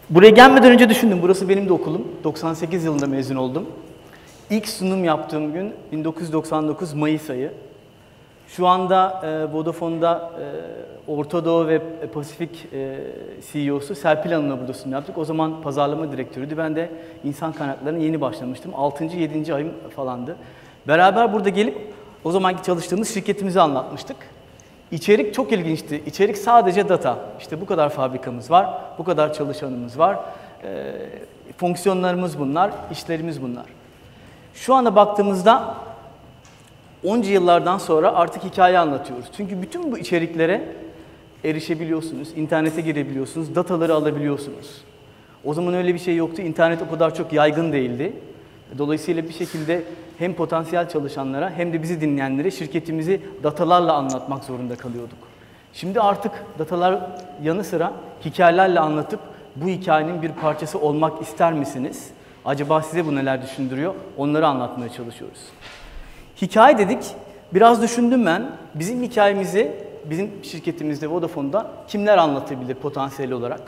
Buraya gelmeden önce düşündüm. Burası benim de okulum. 98 yılında mezun oldum. İlk sunum yaptığım gün 1999 Mayıs ayı. Şu anda Vodafone'da Orta Doğu ve Pasifik CEO'su Serpil Hanım'la burada sunum yaptık. O zaman pazarlama direktörüydü. Ben de insan kaynaklarına yeni başlamıştım. 6. 7. ayım falandı. Beraber burada gelip o zamanki çalıştığımız şirketimizi anlatmıştık. İçerik çok ilginçti. İçerik sadece data. İşte bu kadar fabrikamız var, bu kadar çalışanımız var. Fonksiyonlarımız bunlar, işlerimiz bunlar. Şu anda baktığımızda 10 yıllardan sonra artık hikaye anlatıyoruz. Çünkü bütün bu içeriklere erişebiliyorsunuz, internete girebiliyorsunuz, dataları alabiliyorsunuz. O zaman öyle bir şey yoktu. İnternet o kadar çok yaygın değildi. Dolayısıyla bir şekilde hem potansiyel çalışanlara hem de bizi dinleyenlere şirketimizi datalarla anlatmak zorunda kalıyorduk. Şimdi artık datalar yanı sıra hikayelerle anlatıp bu hikayenin bir parçası olmak ister misiniz? Acaba size bu neler düşündürüyor? Onları anlatmaya çalışıyoruz. Hikaye dedik. Biraz düşündüm ben. Bizim hikayemizi bizim şirketimizde Vodafone'da kimler anlatabilir potansiyel olarak?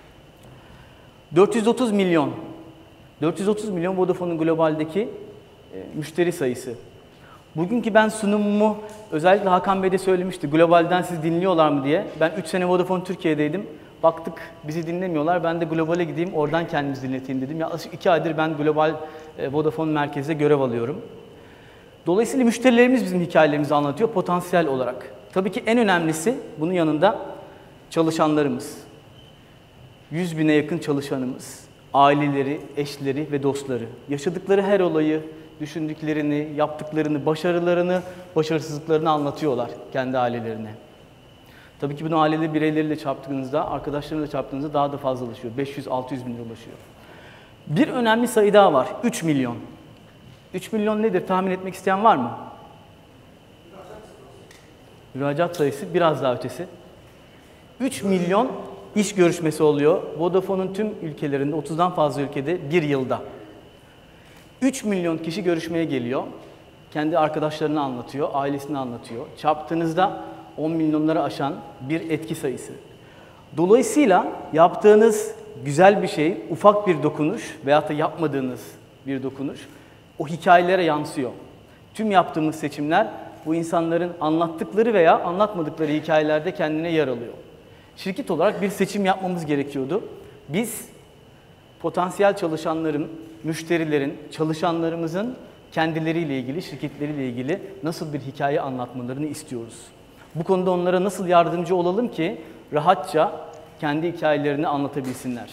430 milyon. 430 milyon Vodafone'un globaldeki müşteri sayısı. Bugünkü ben sunumumu özellikle Hakan Bey de söylemişti. Globalden sizi dinliyorlar mı diye. Ben 3 sene Vodafone Türkiye'deydim. Baktık bizi dinlemiyorlar. Ben de globale gideyim oradan kendimizi dinleteyim dedim. Yaklaşık 2 aydır ben global Vodafone merkezde görev alıyorum. Dolayısıyla müşterilerimiz bizim hikayelerimizi anlatıyor potansiyel olarak. Tabii ki en önemlisi bunun yanında çalışanlarımız. 100 bine yakın çalışanımız, aileleri, eşleri ve dostları. Yaşadıkları her olayı, düşündüklerini, yaptıklarını, başarılarını, başarısızlıklarını anlatıyorlar kendi ailelerine. Tabii ki bunu aileli bireyleriyle çarptığınızda, arkadaşlarıyla çarptığınızda daha da fazlalaşıyor. 500-600 bin lira ulaşıyor. Bir önemli sayı daha var. 3 milyon. 3 milyon nedir? Tahmin etmek isteyen var mı? Müracaat sayısı biraz daha ötesi. 3 milyon iş görüşmesi oluyor. Vodafone'un tüm ülkelerinde, 30'dan fazla ülkede bir yılda. 3 milyon kişi görüşmeye geliyor. Kendi arkadaşlarını anlatıyor, ailesini anlatıyor. Çarptığınızda 10 milyonları aşan bir etki sayısı. Dolayısıyla yaptığınız güzel bir şey, ufak bir dokunuş veyahut da yapmadığınız bir dokunuş o hikayelere yansıyor. Tüm yaptığımız seçimler bu insanların anlattıkları veya anlatmadıkları hikayelerde kendine yer alıyor. Şirket olarak bir seçim yapmamız gerekiyordu. Biz potansiyel çalışanların, müşterilerin, çalışanlarımızın kendileriyle ilgili, şirketleriyle ilgili nasıl bir hikaye anlatmalarını istiyoruz. Bu konuda onlara nasıl yardımcı olalım ki rahatça kendi hikayelerini anlatabilsinler.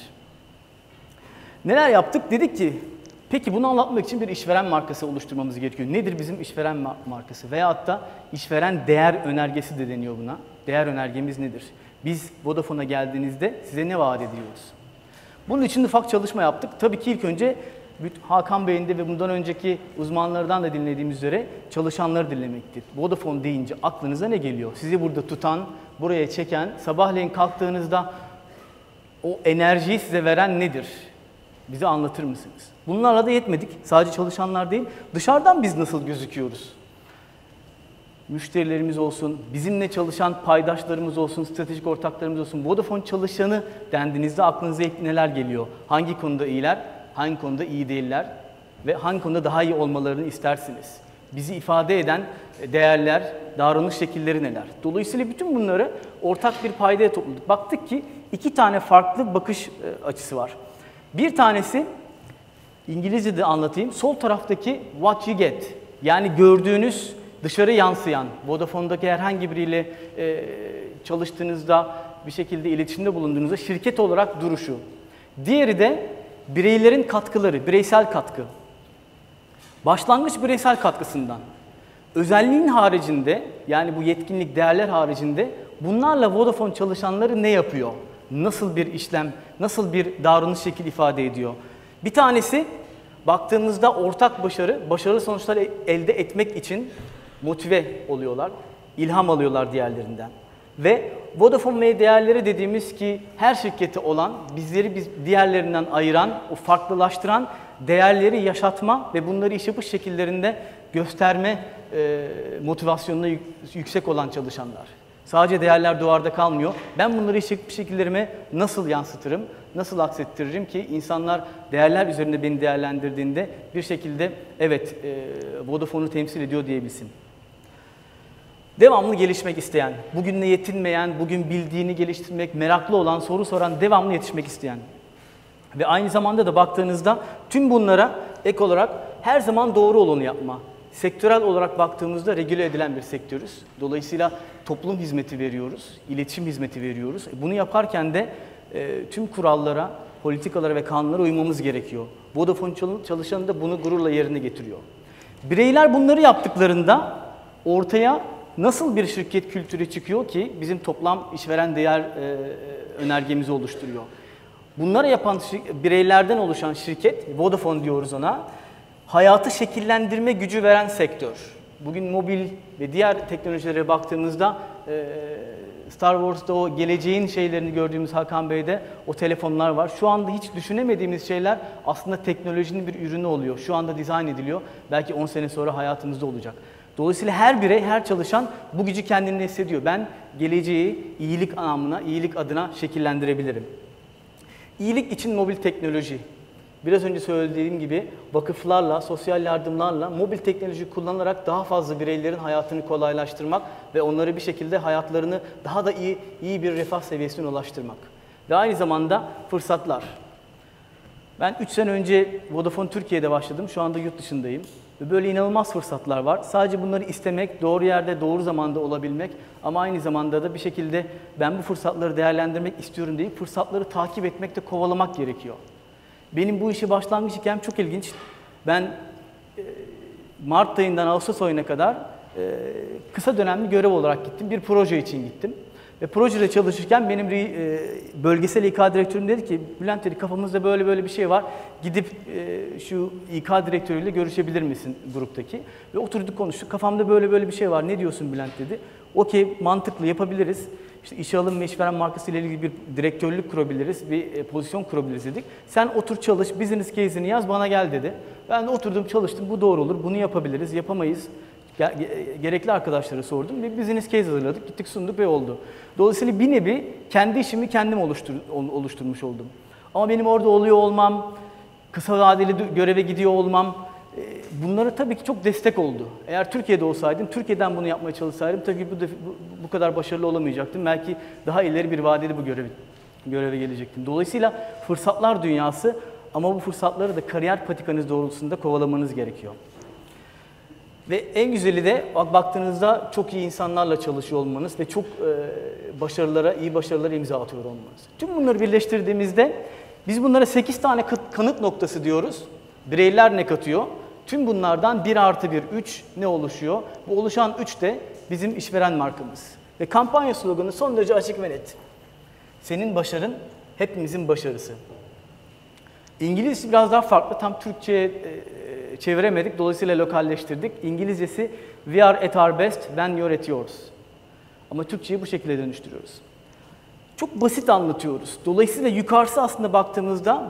Neler yaptık? Dedik ki, peki bunu anlatmak için bir işveren markası oluşturmamız gerekiyor. Nedir bizim işveren markası? Veyahut da işveren değer önergesi de deniyor buna. Değer önergemiz nedir? Biz Vodafone'a geldiğinizde size ne vaat ediyoruz? Bunun için ufak çalışma yaptık. Tabii ki ilk önce Hakan Bey'in de ve bundan önceki uzmanlardan da dinlediğimiz üzere çalışanları dinlemektir. Vodafone deyince aklınıza ne geliyor? Sizi burada tutan, buraya çeken, sabahleyin kalktığınızda o enerjiyi size veren nedir? Bize anlatır mısınız? Bunlarla da yetmedik. Sadece çalışanlar değil, dışarıdan biz nasıl gözüküyoruz? Müşterilerimiz olsun, bizimle çalışan paydaşlarımız olsun, stratejik ortaklarımız olsun. Vodafone çalışanı dendiğinizde aklınıza ilk neler geliyor? Hangi konuda iyiler, hangi konuda iyi değiller ve hangi konuda daha iyi olmalarını istersiniz? Bizi ifade eden değerler, davranış şekilleri neler? Dolayısıyla bütün bunları ortak bir paydaya topladık. Baktık ki 2 tane farklı bakış açısı var. Bir tanesi, İngilizce'de anlatayım, sol taraftaki what you get, yani gördüğünüz, dışarı yansıyan, Vodafone'daki herhangi biriyle çalıştığınızda, bir şekilde iletişimde bulunduğunuzda şirket olarak duruşu. Diğeri de bireylerin katkıları, bireysel katkı. Başlangıç bireysel katkısından. Özelliğin haricinde, yani bu yetkinlik, değerler haricinde bunlarla Vodafone çalışanları ne yapıyor? Nasıl bir işlem, nasıl bir davranış şekli ifade ediyor? Bir tanesi, baktığımızda ortak başarılı sonuçlar elde etmek için motive oluyorlar, ilham alıyorlar diğerlerinden. Ve Vodafone ve değerleri dediğimiz ki her şirketi olan, bizleri diğerlerinden ayıran, o farklılaştıran değerleri yaşatma ve bunları iş yapış şekillerinde gösterme motivasyonuna yüksek olan çalışanlar. Sadece değerler duvarda kalmıyor. Ben bunları şekillerime nasıl yansıtırım, nasıl aksettiririm ki insanlar değerler üzerinde beni değerlendirdiğinde bir şekilde evet Vodafone'u temsil ediyor diyebilsin. Devamlı gelişmek isteyen, bugünle yetinmeyen, bugün bildiğini geliştirmek, meraklı olan, soru soran, devamlı yetişmek isteyen. Ve aynı zamanda da baktığınızda tüm bunlara ek olarak her zaman doğru olanı yapma. Sektörel olarak baktığımızda regüle edilen bir sektörüz. Dolayısıyla toplum hizmeti veriyoruz, iletişim hizmeti veriyoruz. Bunu yaparken de tüm kurallara, politikalara ve kanunlara uymamız gerekiyor. Vodafone çalışanı da bunu gururla yerine getiriyor. Bireyler bunları yaptıklarında ortaya nasıl bir şirket kültürü çıkıyor ki bizim toplam işveren değer önergemizi oluşturuyor. Bunları yapan bireylerden oluşan şirket, Vodafone diyoruz ona, hayatı şekillendirme gücü veren sektör. Bugün mobil ve diğer teknolojilere baktığımızda Star Wars'ta o geleceğin şeylerini gördüğümüz Hakan Bey'de o telefonlar var. Şu anda hiç düşünemediğimiz şeyler aslında teknolojinin bir ürünü oluyor. Şu anda dizayn ediliyor. Belki 10 sene sonra hayatımızda olacak. Dolayısıyla her birey, her çalışan bu gücü kendinde hissediyor. Ben geleceği iyilik anlamına, iyilik adına şekillendirebilirim. İyilik için mobil teknoloji. Biraz önce söylediğim gibi vakıflarla, sosyal yardımlarla mobil teknoloji kullanarak daha fazla bireylerin hayatını kolaylaştırmak ve onları bir şekilde hayatlarını daha da iyi bir refah seviyesine ulaştırmak. Ve aynı zamanda fırsatlar. Ben 3 sene önce Vodafone Türkiye'de başladım. Şu anda yurt dışındayım. Ve böyle inanılmaz fırsatlar var. Sadece bunları istemek, doğru yerde, doğru zamanda olabilmek ama aynı zamanda da bir şekilde ben bu fırsatları değerlendirmek istiyorum deyip fırsatları takip etmek de kovalamak gerekiyor. Benim bu işe başlangıç hikayem çok ilginç. Ben Mart ayından Ağustos ayına kadar kısa dönemli görev olarak gittim. Bir proje için gittim. Ve projede çalışırken benim bölgesel İK direktörüm dedi ki, Bülent dedi kafamızda böyle bir şey var. Gidip şu İK direktörüyle görüşebilir misin gruptaki? Ve oturduk konuştuk. Kafamda böyle bir şey var. Ne diyorsun Bülent dedi. Okey, mantıklı yapabiliriz. İşte işe alım ve işveren markası ile ilgili bir direktörlük kurabiliriz, bir pozisyon kurabiliriz dedik. Sen otur çalış, business case'ini yaz, bana gel dedi. Ben de oturdum çalıştım, bu doğru olur, bunu yapabiliriz, yapamayız. Gerekli arkadaşlara sordum ve business case hazırladık, gittik sunduk ve oldu. Dolayısıyla bir nevi kendi işimi kendim oluşturmuş oldum. Ama benim orada oluyor olmam, kısa vadeli göreve gidiyor olmam, bunlara tabii ki çok destek oldu. Eğer Türkiye'de olsaydım, Türkiye'den bunu yapmaya çalışsaydım tabii bu kadar başarılı olamayacaktım. Belki daha ileri bir vadede bu göreve gelecektim. Dolayısıyla fırsatlar dünyası ama bu fırsatları da kariyer patikanız doğrultusunda kovalamanız gerekiyor. Ve en güzeli de baktığınızda çok iyi insanlarla çalışıyor olmanız ve çok iyi başarılara imza atıyor olmanız. Tüm bunları birleştirdiğimizde biz bunlara 8 tane kanıt noktası diyoruz. Bireyler ne katıyor? Tüm bunlardan 1 + 1, 3 ne oluşuyor? Bu oluşan 3 de bizim işveren markamız. Ve kampanya sloganı son derece açık ve net. Senin başarın hepimizin başarısı. İngilizcesi biraz daha farklı. Tam Türkçe'ye çeviremedik. Dolayısıyla lokalleştirdik. İngilizcesi "We are at our best when you're at yours." Ama Türkçe'yi bu şekilde dönüştürüyoruz. Çok basit anlatıyoruz. Dolayısıyla yukarısı aslında baktığımızda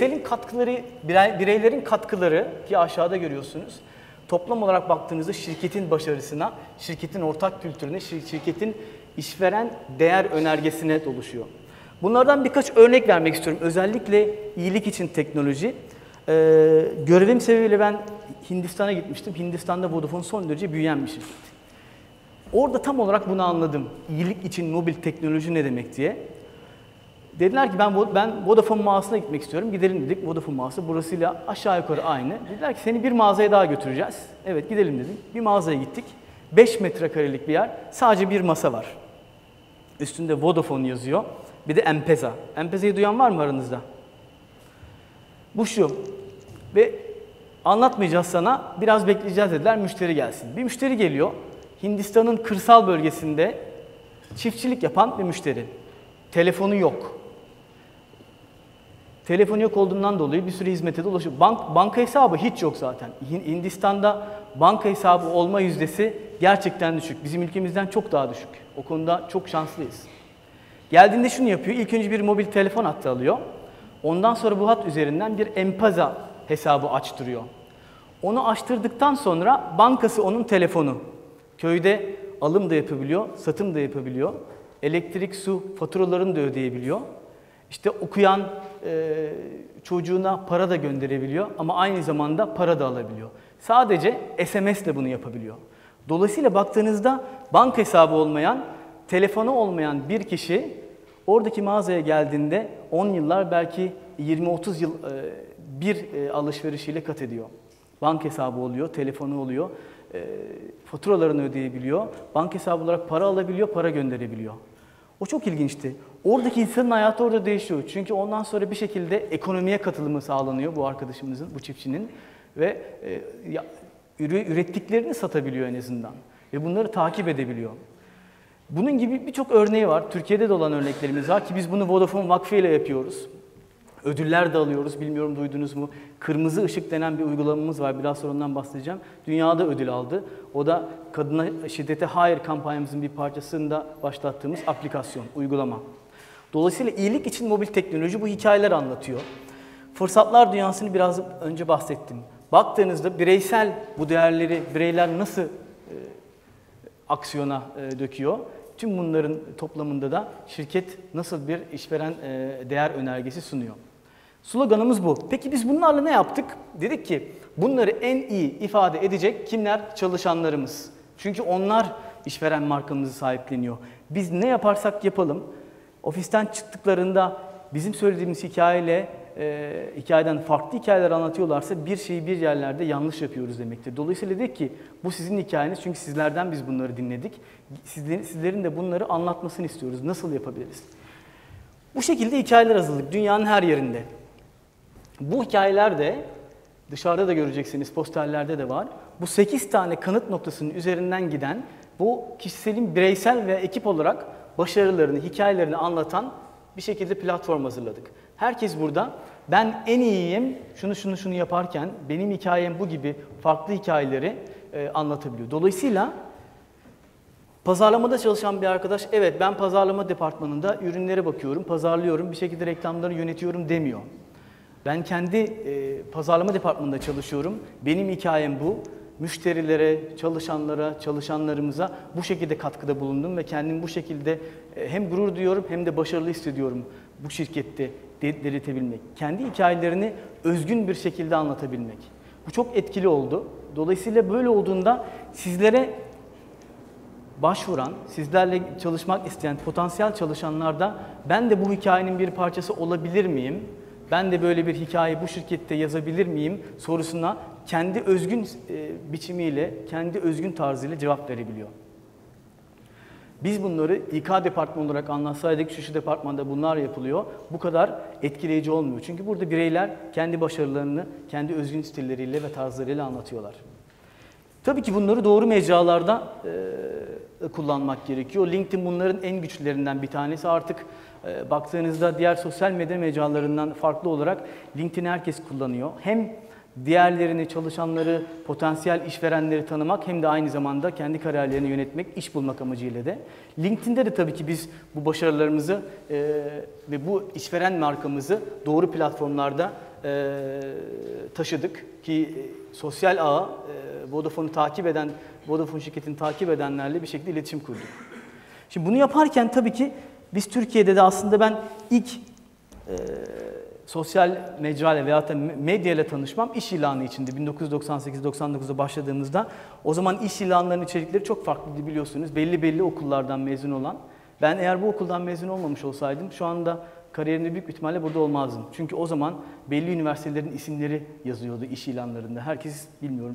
bireylerin katkıları ki aşağıda görüyorsunuz. Toplam olarak baktığınızda şirketin başarısına, şirketin ortak kültürüne, şirketin işveren değer önergesine oluşuyor. Bunlardan birkaç örnek vermek istiyorum. Özellikle iyilik için teknoloji. Görevim sebebiyle ben Hindistan'a gitmiştim. Hindistan'da Vodafone son derece büyüyen bir şirket. Orada tam olarak bunu anladım. İyilik için mobil teknoloji ne demek diye. Dediler ki ben Vodafone mağazasına gitmek istiyorum. Gidelim dedik. Vodafone mağazası burasıyla aşağı yukarı aynı. Dediler ki seni bir mağazaya daha götüreceğiz. Evet gidelim dedim. Bir mağazaya gittik. 5 metrekarelik bir yer. Sadece bir masa var. Üstünde Vodafone yazıyor. Bir de M-Pesa. M-Pesa'yı duyan var mı aranızda? Bu şu. Ve anlatmayacağız sana. Biraz bekleyeceğiz dediler. Müşteri gelsin. Bir müşteri geliyor. Hindistan'ın kırsal bölgesinde çiftçilik yapan bir müşteri. Telefonu yok. Telefonu yok olduğundan dolayı bir sürü hizmete de ulaşıyor. Banka hesabı hiç yok zaten. Hindistan'da banka hesabı olma yüzdesi gerçekten düşük. Bizim ülkemizden çok daha düşük. O konuda çok şanslıyız. Geldiğinde şunu yapıyor. İlk önce bir mobil telefon hattı alıyor. Ondan sonra bu hat üzerinden bir M-Pesa hesabı açtırıyor. Onu açtırdıktan sonra bankası onun telefonu. Köyde alım da yapabiliyor, satım da yapabiliyor. Elektrik, su faturalarını da ödeyebiliyor. İşte okuyan çocuğuna para da gönderebiliyor ama aynı zamanda para da alabiliyor. Sadece SMS ile bunu yapabiliyor. Dolayısıyla baktığınızda banka hesabı olmayan, telefonu olmayan bir kişi oradaki mağazaya geldiğinde 10 yıllar belki 20-30 yıl bir alışverişiyle kat ediyor. Banka hesabı oluyor, telefonu oluyor, faturalarını ödeyebiliyor, banka hesabı olarak para alabiliyor, para gönderebiliyor. O çok ilginçti. Oradaki insanın hayatı orada değişiyor. Çünkü ondan sonra bir şekilde ekonomiye katılımı sağlanıyor bu arkadaşımızın, bu çiftçinin. Ve ürettiklerini satabiliyor en azından. Ve bunları takip edebiliyor. Bunun gibi birçok örneği var. Türkiye'de de olan örneklerimiz var ki biz bunu Vodafone Vakfı ile yapıyoruz. Ödüller de alıyoruz. Bilmiyorum duydunuz mu? Kırmızı ışık denen bir uygulamamız var. Biraz sonra ondan bahsedeceğim. Dünyada ödül aldı. O da kadına şiddete hayır kampanyamızın bir parçasında başlattığımız aplikasyon, uygulama. Dolayısıyla iyilik için mobil teknoloji bu hikayeler anlatıyor. Fırsatlar dünyasını biraz önce bahsettim. Baktığınızda bireysel bu değerleri bireyler nasıl aksiyona döküyor? Tüm bunların toplamında da şirket nasıl bir işveren değer önergesi sunuyor? Sloganımız bu. Peki biz bunlarla ne yaptık? Dedik ki bunları en iyi ifade edecek kimler? Çalışanlarımız. Çünkü onlar işveren markamızı sahipleniyor. Biz ne yaparsak yapalım, ofisten çıktıklarında bizim söylediğimiz hikayeden farklı hikayeler anlatıyorlarsa bir şeyi bir yerlerde yanlış yapıyoruz demektir. Dolayısıyla dedik ki bu sizin hikayeniz çünkü sizlerden biz bunları dinledik. Sizlerin de bunları anlatmasını istiyoruz. Nasıl yapabiliriz? Bu şekilde hikayeler hazırladık dünyanın her yerinde. Bu hikayeler de dışarıda da göreceksiniz, posterlerde de var. Bu 8 tane kanıt noktasının üzerinden giden bu kişiselin bireysel ve ekip olarak başarılarını, hikayelerini anlatan bir şekilde platform hazırladık. Herkes burada ben en iyiyim, şunu yaparken benim hikayem bu gibi farklı hikayeleri anlatabiliyor. Dolayısıyla pazarlamada çalışan bir arkadaş, evet ben pazarlama departmanında ürünlere bakıyorum, pazarlıyorum, bir şekilde reklamları yönetiyorum demiyor. Ben kendi pazarlama departmanında çalışıyorum, benim hikayem bu. Müşterilere, çalışanlara, çalışanlarımıza bu şekilde katkıda bulundum ve kendimi bu şekilde hem gurur duyuyorum hem de başarılı hissediyorum bu şirkette delirtebilmek. Kendi hikayelerini özgün bir şekilde anlatabilmek. Bu çok etkili oldu. Dolayısıyla böyle olduğunda sizlere başvuran, sizlerle çalışmak isteyen potansiyel çalışanlar da ben de bu hikayenin bir parçası olabilir miyim? Ben de böyle bir hikaye bu şirkette yazabilir miyim sorusuna kendi özgün biçimiyle, kendi özgün tarzıyla cevap verebiliyor. Biz bunları İK departmanı olarak anlatsaydık, şu departmanda bunlar yapılıyor, bu kadar etkileyici olmuyor. Çünkü burada bireyler kendi başarılarını, kendi özgün stilleriyle ve tarzlarıyla anlatıyorlar. Tabii ki bunları doğru mecralarda kullanmak gerekiyor. LinkedIn bunların en güçlülerinden bir tanesi. Artık baktığınızda diğer sosyal medya mecralarından farklı olarak LinkedIn'i herkes kullanıyor. Hem diğerlerini, çalışanları, potansiyel işverenleri tanımak hem de aynı zamanda kendi kariyerlerini yönetmek, iş bulmak amacıyla da. LinkedIn'de de tabii ki biz bu başarılarımızı ve bu işveren markamızı doğru platformlarda taşıdık ki sosyal ağı Vodafone'u takip eden, Vodafone şirketini takip edenlerle bir şekilde iletişim kurduk. Şimdi bunu yaparken tabii ki biz Türkiye'de de aslında ben ilk sosyal mecrayla veyahut da medya ile tanışmam iş ilanı içindi. 1998-99'da başladığımızda o zaman iş ilanlarının içerikleri çok farklıydı biliyorsunuz. Belli okullardan mezun olan. Ben eğer bu okuldan mezun olmamış olsaydım şu anda kariyerimde büyük ihtimalle burada olmazdım. Çünkü o zaman belli üniversitelerin isimleri yazıyordu iş ilanlarında. Herkes bilmiyorum,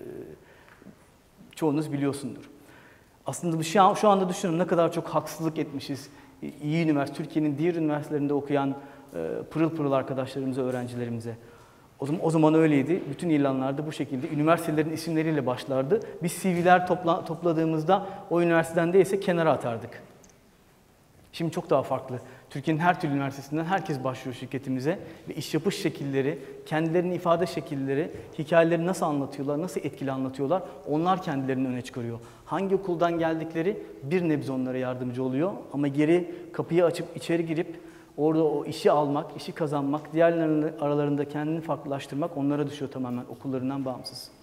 çoğunuz biliyorsundur. Aslında şu anda düşünün ne kadar çok haksızlık etmişiz. İyi üniversite, Türkiye'nin diğer üniversitelerinde okuyan pırıl pırıl arkadaşlarımıza, öğrencilerimize. O zaman öyleydi. Bütün ilanlarda bu şekilde üniversitelerin isimleriyle başlardı. Biz CV'ler topladığımızda o üniversiteden değilse kenara atardık. Şimdi çok daha farklı. Türkiye'nin her türlü üniversitesinden herkes başlıyor şirketimize ve iş yapış şekilleri, kendilerinin ifade şekilleri, hikayeleri nasıl anlatıyorlar, nasıl etkili anlatıyorlar, onlar kendilerini öne çıkarıyor. Hangi okuldan geldikleri bir nebze onlara yardımcı oluyor ama geri kapıyı açıp içeri girip orada o işi almak, işi kazanmak, diğerlerinin aralarında kendini farklılaştırmak onlara düşüyor tamamen okullarından bağımsız.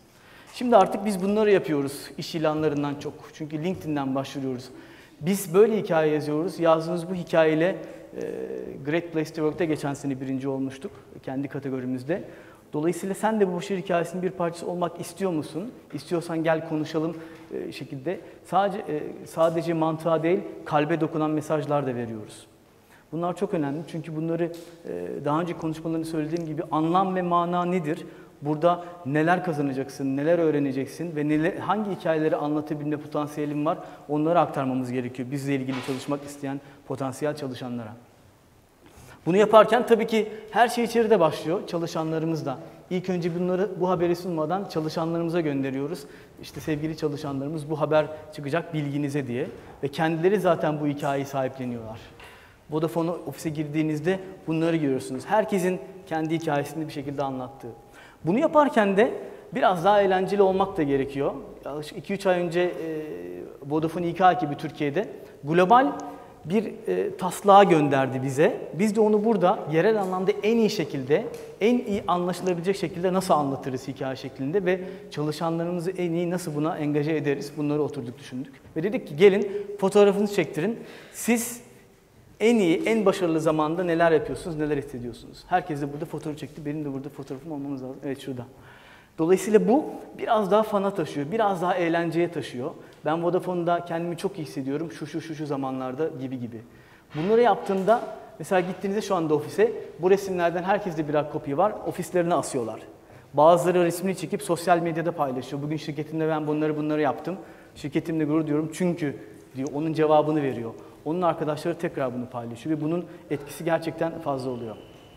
Şimdi artık biz bunları yapıyoruz iş ilanlarından çok. Çünkü LinkedIn'den başvuruyoruz. Biz böyle hikaye yazıyoruz. Yazdığımız bu hikayeyle Great Place to Work'ta geçen sene birinci olmuştuk kendi kategorimizde. Dolayısıyla sen de bu başarı hikayesinin bir parçası olmak istiyor musun? İstiyorsan gel konuşalım şekilde. Sadece mantığa değil, kalbe dokunan mesajlar da veriyoruz. Bunlar çok önemli çünkü bunları daha önce konuşmalarını söylediğim gibi anlam ve mana nedir? Burada neler kazanacaksın, neler öğreneceksin ve hangi hikayeleri anlatabilme potansiyelin var onları aktarmamız gerekiyor bizle ilgili çalışmak isteyen potansiyel çalışanlara. Bunu yaparken tabii ki her şey içeride başlıyor çalışanlarımız da. İlk önce bu haberi sunmadan çalışanlarımıza gönderiyoruz. İşte sevgili çalışanlarımız bu haber çıkacak bilginize diye ve kendileri zaten bu hikayeyi sahipleniyorlar. Vodafone ofise girdiğinizde bunları görüyorsunuz. Herkesin kendi hikayesini bir şekilde anlattığı. Bunu yaparken de biraz daha eğlenceli olmak da gerekiyor. 2-3 ay önce Vodafone İK ekibi Türkiye'de global bir taslağı gönderdi bize. Biz de onu burada yerel anlamda en iyi şekilde, en iyi anlaşılabilecek şekilde nasıl anlatırız hikaye şeklinde ve çalışanlarımızı en iyi nasıl buna engaje ederiz bunları oturduk düşündük. Ve dedik ki gelin fotoğrafınızı çektirin. Siz en iyi, en başarılı zamanda neler yapıyorsunuz, neler hissediyorsunuz? Herkes de burada fotoğraf çekti. Benim de burada fotoğrafım olmamız lazım. Evet şurada. Dolayısıyla bu biraz daha fana taşıyor, biraz daha eğlenceye taşıyor. Ben Vodafone'da kendimi çok iyi hissediyorum şu zamanlarda gibi. Bunları yaptığımda mesela gittiğinizde şu anda ofise bu resimlerden herkeste birer kopya var. Ofislerine asıyorlar. Bazıları resmini çekip sosyal medyada paylaşıyor. Bugün şirketimde ben bunları yaptım. Şirketimle gurur duyuyorum çünkü diyor onun cevabını veriyor. Onun arkadaşları tekrar bunu paylaşıyor ve bunun etkisi gerçekten fazla oluyor.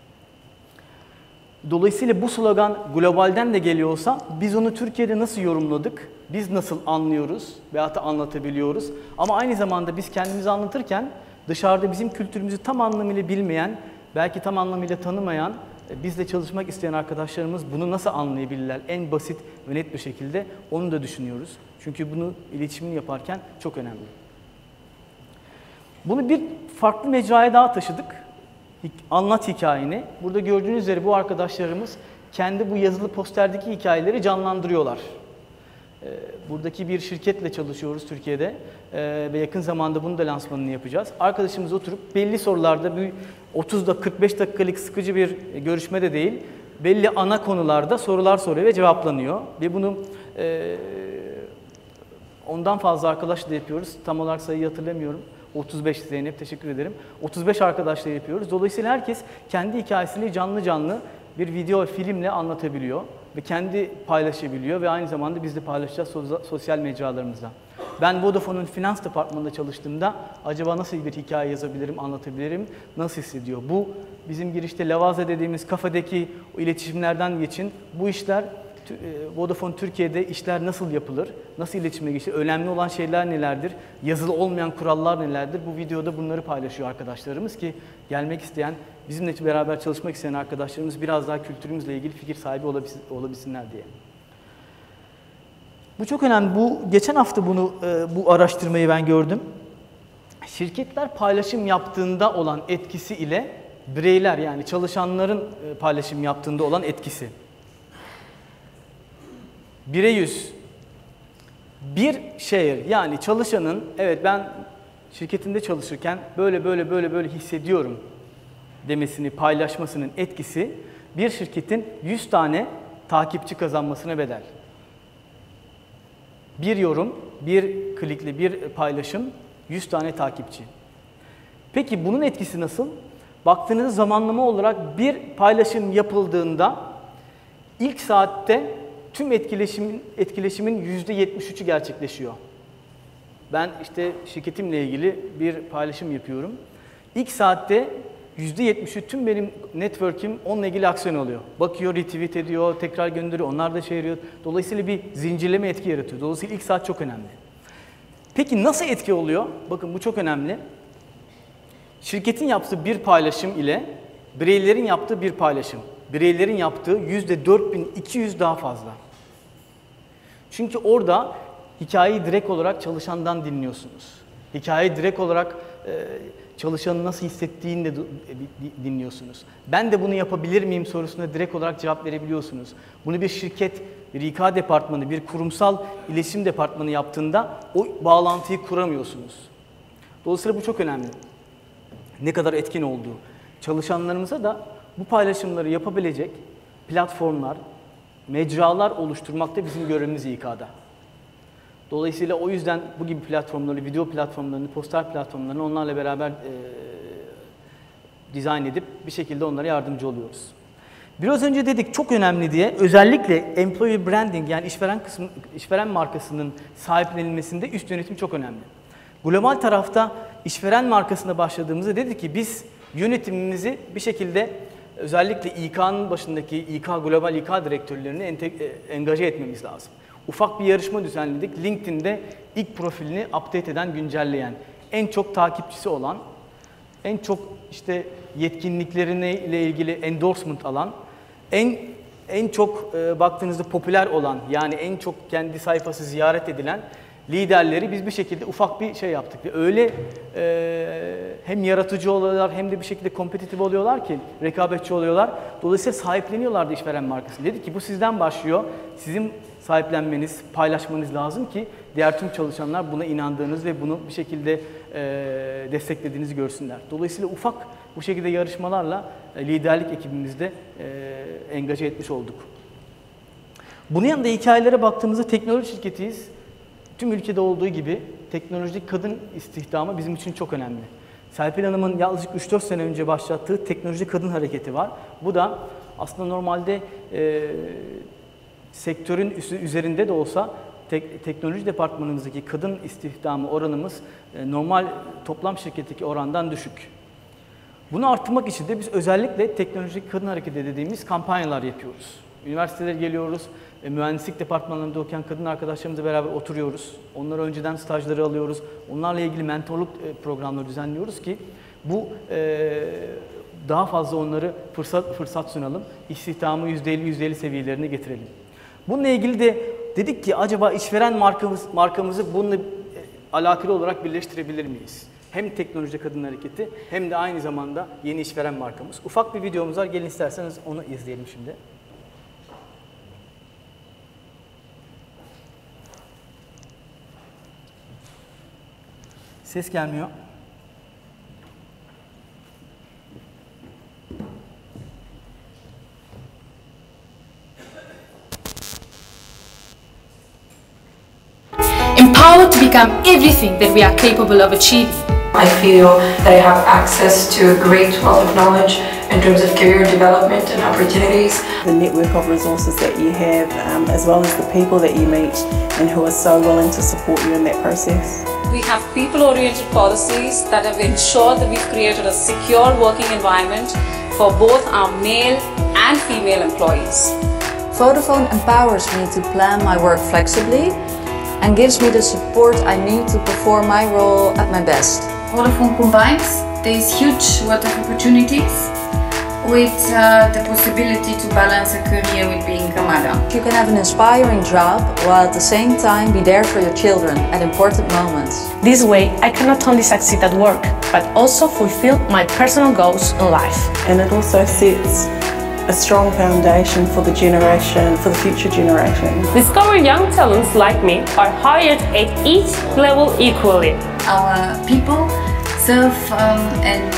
Dolayısıyla bu slogan globalden de geliyorsa biz onu Türkiye'de nasıl yorumladık, biz nasıl anlıyoruz veyahut da anlatabiliyoruz. Ama aynı zamanda biz kendimizi anlatırken dışarıda bizim kültürümüzü tam anlamıyla bilmeyen, belki tam anlamıyla tanımayan, bizle çalışmak isteyen arkadaşlarımız bunu nasıl anlayabilirler en basit ve net bir şekilde onu da düşünüyoruz. Çünkü bunu iletişimini yaparken çok önemli. Bunu bir farklı mecraya daha taşıdık. Anlat hikayeni. Burada gördüğünüz üzere bu arkadaşlarımız kendi bu yazılı posterdeki hikayeleri canlandırıyorlar. Buradaki bir şirketle çalışıyoruz Türkiye'de ve yakın zamanda bunun da lansmanını yapacağız. Arkadaşımız oturup belli sorularda 45 dakikalık sıkıcı bir görüşme de değil, belli ana konularda sorular soruyor ve cevaplanıyor. Ve bunu ondan fazla arkadaşla yapıyoruz. Tam olarak sayıyı hatırlamıyorum. 35 Zeynep teşekkür ederim. 35 arkadaşla yapıyoruz. Dolayısıyla herkes kendi hikayesini canlı bir video filmle anlatabiliyor ve kendi paylaşabiliyor ve aynı zamanda biz de paylaşacağız sosyal mecralarımızda. Ben Vodafone'un finans departmanında çalıştığımda acaba nasıl bir hikaye yazabilirim, anlatabilirim, nasıl hissediyor? Bu bizim girişte Lavaza dediğimiz kafedeki iletişimlerden geçin. Bu işler Vodafone Türkiye'de işler nasıl yapılır, nasıl iletişime geçilir, önemli olan şeyler nelerdir, yazılı olmayan kurallar nelerdir? Bu videoda bunları paylaşıyor arkadaşlarımız ki gelmek isteyen, bizimle beraber çalışmak isteyen arkadaşlarımız biraz daha kültürümüzle ilgili fikir sahibi olabilsinler diye. Bu çok önemli. Geçen hafta bu araştırmayı ben gördüm. Şirketler paylaşım yaptığında olan etkisi ile bireyler yani çalışanların paylaşım yaptığında olan etkisi. 1'e 100. Bir şehir yani çalışanın evet ben şirketimde çalışırken böyle hissediyorum demesini, paylaşmasının etkisi bir şirketin 100 tane takipçi kazanmasına bedel. Bir yorum, bir klikli bir paylaşım, 100 tane takipçi. Peki bunun etkisi nasıl? Baktığınızda zamanlama olarak bir paylaşım yapıldığında ilk saatte tüm etkileşimin %73'ü gerçekleşiyor. Ben işte şirketimle ilgili bir paylaşım yapıyorum. İlk saatte %73'ü tüm benim network'im onunla ilgili aksiyon oluyor. Bakıyor, retweet ediyor, tekrar gönderiyor, onlar da yapıyor. Dolayısıyla bir zincirleme etki yaratıyor. Dolayısıyla ilk saat çok önemli. Peki nasıl etki oluyor? Bakın bu çok önemli. Şirketin yaptığı bir paylaşım ile bireylerin yaptığı bir paylaşım. Bireylerin yaptığı %4200 daha fazla. Çünkü orada hikayeyi direkt olarak çalışandan dinliyorsunuz. Hikayeyi direkt olarak çalışanın nasıl hissettiğini de dinliyorsunuz. Ben de bunu yapabilir miyim sorusuna direkt olarak cevap verebiliyorsunuz. Bunu bir şirket, bir İK departmanı, bir kurumsal iletişim departmanı yaptığında o bağlantıyı kuramıyorsunuz. Dolayısıyla bu çok önemli. Ne kadar etkin olduğu. Çalışanlarımıza da bu paylaşımları yapabilecek platformlar, mecralar oluşturmak da bizim görevimiz İK'da. Dolayısıyla o yüzden bu gibi platformları, video platformlarını, poster platformlarını onlarla beraber dizayn edip bir şekilde onlara yardımcı oluyoruz. Biraz önce dedik çok önemli diye özellikle employer branding yani işveren markasının sahiplenilmesinde üst yönetim çok önemli. Global tarafta işveren markasına başladığımızda dedik ki biz yönetimimizi bir şekilde özellikle İK'nın başındaki global İK direktörlerini engaje etmemiz lazım. Ufak bir yarışma düzenledik. LinkedIn'de ilk profilini update eden, güncelleyen, en çok takipçisi olan, en çok işte yetkinliklerine ile ilgili endorsement alan, en çok baktığınızda popüler olan yani en çok kendi sayfası ziyaret edilen liderleri biz bir şekilde ufak bir şey yaptık. Ve öyle hem yaratıcı oluyorlar hem de bir şekilde kompetitif oluyorlar ki rekabetçi oluyorlar. Dolayısıyla sahipleniyorlardı işveren markasını. Dedik ki bu sizden başlıyor. Sizin sahiplenmeniz, paylaşmanız lazım ki diğer tüm çalışanlar buna inandığınız ve bunu bir şekilde desteklediğinizi görsünler. Dolayısıyla ufak bu şekilde yarışmalarla liderlik ekibimizde engaje etmiş olduk. Bunun yanında hikayelere baktığımızda teknoloji şirketiyiz. Tüm ülkede olduğu gibi teknolojik kadın istihdamı bizim için çok önemli. Serpil Hanım'ın yaklaşık 3-4 sene önce başlattığı teknolojik kadın hareketi var. Bu da aslında normalde sektörün üzerinde de olsa teknoloji departmanımızdaki kadın istihdamı oranımız normal toplam şirketteki orandan düşük. Bunu arttırmak için de biz özellikle teknolojik kadın hareketi dediğimiz kampanyalar yapıyoruz. Üniversitelere geliyoruz, mühendislik departmanlarında okuyan kadın arkadaşlarımızla beraber oturuyoruz. Onlara önceden stajları alıyoruz. Onlarla ilgili mentorluk programları düzenliyoruz ki bu daha fazla onları fırsat sunalım. İstihdamı %50 seviyelerine getirelim. Bununla ilgili de dedik ki acaba işveren markamızı bununla alakalı olarak birleştirebilir miyiz? Hem teknoloji kadın hareketi hem de aynı zamanda yeni işveren markamız. Ufak bir videomuz var. Gelin isterseniz onu izleyelim şimdi. Ses gelmiyor. Empowered to become everything that we are capable of achieving. I feel that I have access to a great wealth of knowledge in terms of career development and opportunities. The network of resources that you have, as well as the people that you meet and who are so willing to support you in that process. We have people-oriented policies that have ensured that we've created a secure working environment for both our male and female employees. Vodafone empowers me to plan my work flexibly and gives me the support I need to perform my role at my best. Vodafone combines these huge wealth of opportunities with the possibility to balance a career with being a mother. You can have an inspiring job while at the same time be there for your children at important moments. This way, I can not only succeed at work, but also fulfill my personal goals in life. And it also sets a strong foundation for the future generation. Discover young talents like me are hired at each level equally. Our people serve and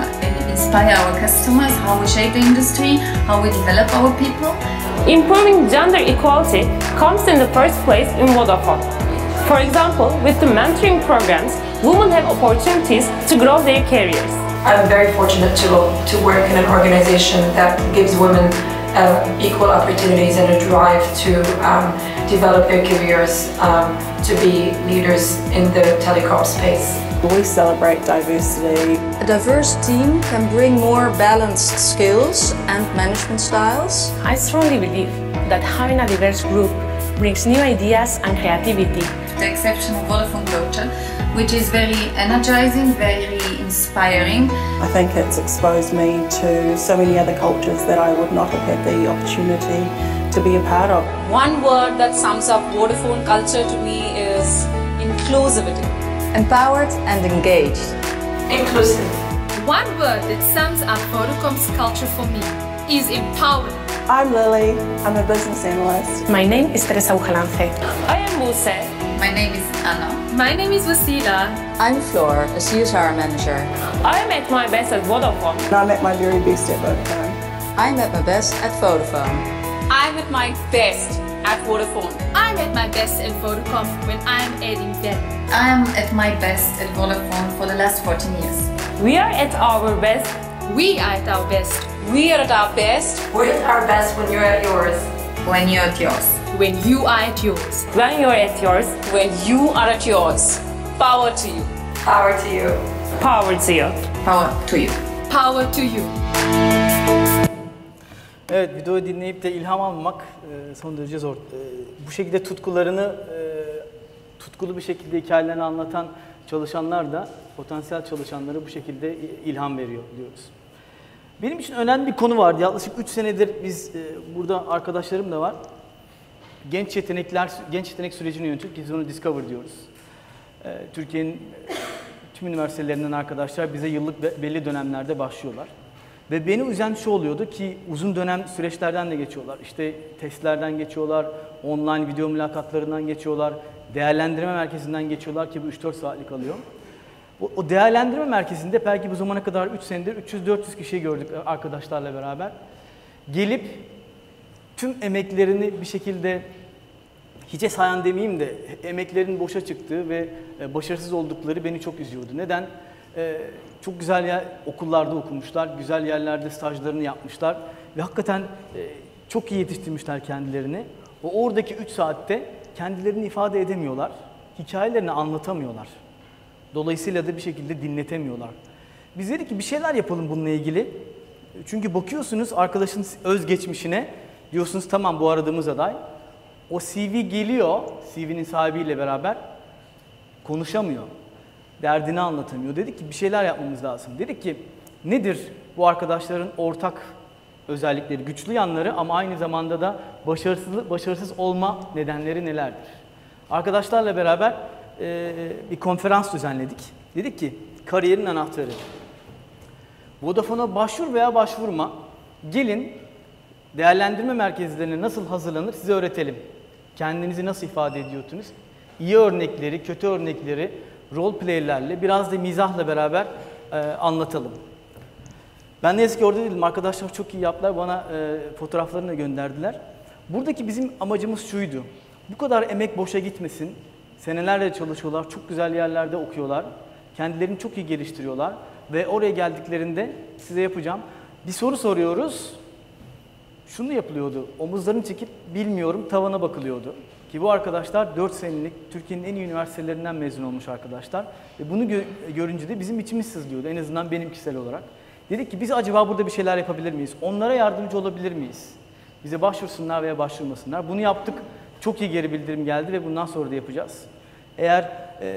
inspire our customers, how we shape the industry, how we develop our people. Improving gender equality comes in the first place in Vodafone. For example, with the mentoring programs, women have opportunities to grow their careers. I'm very fortunate to work in an organization that gives women equal opportunities and a drive to develop their careers to be leaders in the telecom space. We celebrate diversity. A diverse team can bring more balanced skills and management styles. I strongly believe that having a diverse group brings new ideas and creativity. The exception of Vodafone culture, which is very energizing, very inspiring. I think it's exposed me to so many other cultures that I would not have had the opportunity to be a part of. One word that sums up Vodafone culture to me is inclusivity. Empowered and engaged. inclusive. One word that sums up Vodacom's culture for me is empowering. I'm Lily, I'm a business analyst. My name is Teresa Bujalance. I am Muse. My name is Anna. My name is Wasila. I'm Floor, a CSR manager. I am at my best at Vodafone. And I'm at my very best at Vodafone. I'm at my best at Vodafone. I'm at my best at Vodafone. I'm at my best at Vodacom when I'm adding value. I am at my best at Vodafone for the last 14 years. We are at our best. We are at our best. We are at our best. We're at our best when you're at yours. When you're at yours. When you are at yours. When you're at yours. When you are at yours. Power to you. Power to you. Power to you. Power to you. Power to you. Evet, videoyu dinleyip de ilham almak son derece zor. Bu şekilde tutkularını, tutkulu bir şekilde hikayelerini anlatan çalışanlar da potansiyel çalışanlara bu şekilde ilham veriyor diyoruz. Benim için önemli bir konu vardı. Yaklaşık 3 senedir biz burada arkadaşlarım da var. Genç yetenek sürecini yönetiyoruz. Biz onu Discover diyoruz. Türkiye'nin tüm üniversitelerinden arkadaşlar bize yıllık belli dönemlerde başlıyorlar. Ve beni üzen şu oluyordu ki uzun dönem süreçlerden de geçiyorlar. İşte testlerden geçiyorlar, online video mülakatlarından geçiyorlar, değerlendirme merkezinden geçiyorlar ki bu 3-4 saatlik alıyor. O değerlendirme merkezinde belki bu zamana kadar 3 senedir 300-400 kişiyi gördük arkadaşlarla beraber. Gelip tüm emeklerini bir şekilde hiçe sayan demeyeyim de emeklerin boşa çıktığı ve başarısız oldukları beni çok üzüyordu. Neden? Çok güzel okullarda okumuşlar, güzel yerlerde stajlarını yapmışlar ve hakikaten çok iyi yetiştirmişler kendilerini. Oradaki 3 saatte kendilerini ifade edemiyorlar, hikayelerini anlatamıyorlar. Dolayısıyla da bir şekilde dinletemiyorlar. Biz dedik ki bir şeyler yapalım bununla ilgili. Çünkü bakıyorsunuz arkadaşın özgeçmişine, diyorsunuz tamam bu aradığımız aday. O CV geliyor, CV'nin sahibiyle beraber konuşamıyor. Derdini anlatamıyor. Dedik ki bir şeyler yapmamız lazım. Dedik ki nedir bu arkadaşların ortak özellikleri, güçlü yanları ama aynı zamanda da başarısız olma nedenleri nelerdir? Arkadaşlarla beraber bir konferans düzenledik. Dedik ki kariyerin anahtarı. Vodafone'a başvur veya başvurma. Gelin değerlendirme merkezlerine nasıl hazırlanır size öğretelim. Kendinizi nasıl ifade ediyorsunuz? İyi örnekleri, kötü örnekleri role play'lerle biraz da mizahla beraber anlatalım. Ben ne yazık ki orada değilim. Arkadaşlar çok iyi yaptılar. Bana fotoğraflarını gönderdiler. Buradaki bizim amacımız şuydu. Bu kadar emek boşa gitmesin. Senelerce çalışıyorlar. Çok güzel yerlerde okuyorlar. Kendilerini çok iyi geliştiriyorlar. Ve oraya geldiklerinde size yapacağım. Bir soru soruyoruz. Şunu yapılıyordu. Omuzlarını çekip bilmiyorum tavana bakılıyordu. Ki bu arkadaşlar 4 senelik Türkiye'nin en iyi üniversitelerinden mezun olmuş arkadaşlar. Ve bunu görünce de bizim içimiz sızlıyordu. En azından benim kişisel olarak. Dedik ki biz acaba burada bir şeyler yapabilir miyiz? Onlara yardımcı olabilir miyiz? Bize başvursunlar veya başvurmasınlar. Bunu yaptık. Çok iyi geri bildirim geldi ve bundan sonra da yapacağız. Eğer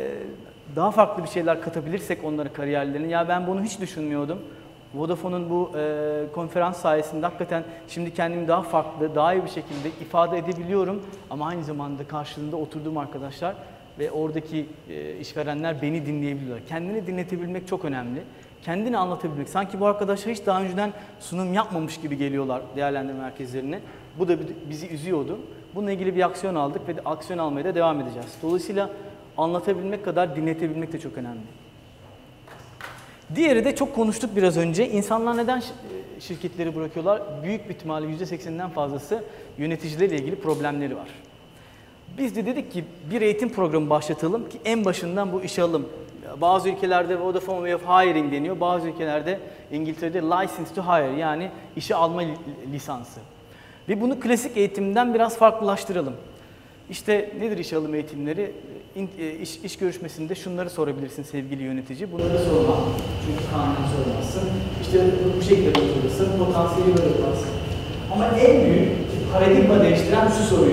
daha farklı bir şeyler katabilirsek onlara kariyerlerine, ya ben bunu hiç düşünmüyordum. Vodafone'un bu konferans sayesinde hakikaten şimdi kendimi daha farklı, daha iyi bir şekilde ifade edebiliyorum. Ama aynı zamanda karşılığında oturduğum arkadaşlar ve oradaki işverenler beni dinleyebiliyorlar. Kendini dinletebilmek çok önemli. Kendini anlatabilmek. Sanki bu arkadaşlar hiç daha önceden sunum yapmamış gibi geliyorlar değerlendirme merkezlerine. Bu da bizi üzüyordu. Bununla ilgili bir aksiyon aldık ve aksiyon almaya da devam edeceğiz. Dolayısıyla anlatabilmek kadar dinletebilmek de çok önemli. Diğeri de çok konuştuk biraz önce. İnsanlar neden şirketleri bırakıyorlar? Büyük bir ihtimalle %80'den fazlası yöneticilerle ilgili problemleri var. Biz de dedik ki bir eğitim programı başlatalım ki en başından bu işe alım. Bazı ülkelerde Vodafone Way of Hiring deniyor. Bazı ülkelerde İngiltere'de License to Hire yani işe alma lisansı. Ve bunu klasik eğitimden biraz farklılaştıralım. İşte nedir iş alım eğitimleri? İş görüşmesinde şunları sorabilirsin sevgili yönetici. Bunları sorma. Çünkü kanunen sormazsın. İşte bu şekilde oturursun. Potansiyeli böyle yaparsın. Ama en büyük paradigma değiştiren şu soruyu.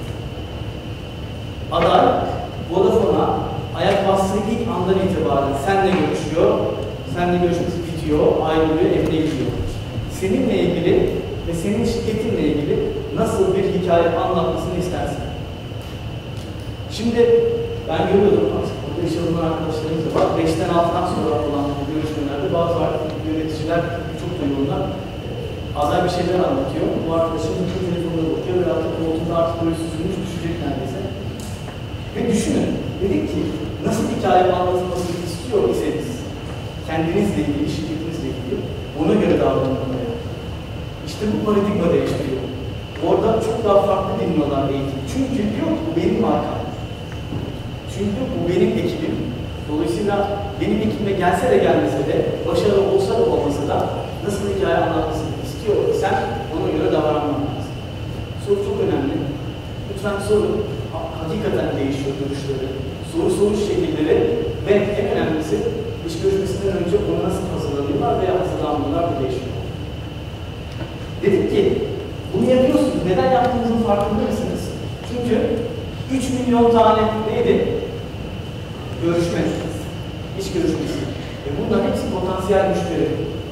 Aday Vodafone'a ayak bastığı ilk andan itibaren seninle görüşüyor. Seninle görüşmesi bitiyor, ayrılıyor, evine gidiyor. Seninle ilgili ve senin şirketinle ilgili nasıl bir hikaye anlatmasını istersin? Şimdi ben görüyordum, burada iş alınan arkadaşlarımız da var. 5'ten 6'dan sonra olan görüşmelerde bazı yöneticiler çok duyuyorlar. Aday bir şeyler anlatıyor. Bu arkadaşım bu telefonuna bakıyor ve artık koltuğunda artık böyle süzülmüş düşecek neredeyse. Ve düşünün, dedik ki nasıl hikaye anlatılmasını istiyor iseniz kendinizle ilgili, şirketinizle ilgili ona göre davranılmaya. İşte bu paradigma değiştiriyor. Orada çok daha farklı dinliyorlar eğitim. Çünkü diyor ki bu benim markam. Çünkü bu benim ekibim. Dolayısıyla benim ekibime gelse de gelmese de, başarılı olsa da olmasa da nasıl hikaye anlatmasını istiyor sen ona göre davranman lazım. Soru çok önemli. Lütfen sorun. Hakikaten değişiyor görüşleri. Soru soruş şekilleri ve en önemlisi iş görüşmesinden önce ona nasıl hazırlanıyorlar veya hazırlanmalar da değişiyor. Dedik ki bunu yapıyorsunuz. Neden yaptığınızın farkında mısınız? Çünkü 3 milyon tane neydi? Görüşme. İş görüşmesi. Bunların hepsi potansiyel müşteri.